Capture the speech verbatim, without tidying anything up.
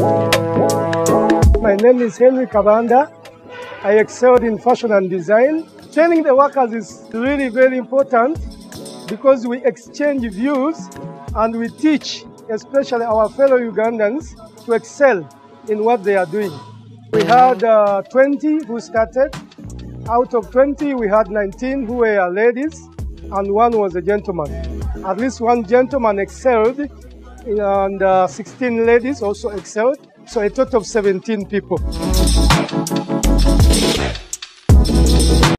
My name is Henry Kabanda. I excelled in fashion and design. Training the workers is really very important because we exchange views and we teach, especially our fellow Ugandans, to excel in what they are doing. We had uh, twenty who started. Out of twenty, we had nineteen who were ladies and one was a gentleman. At least one gentleman excelled and uh, sixteen ladies also excelled. So a total of seventeen people.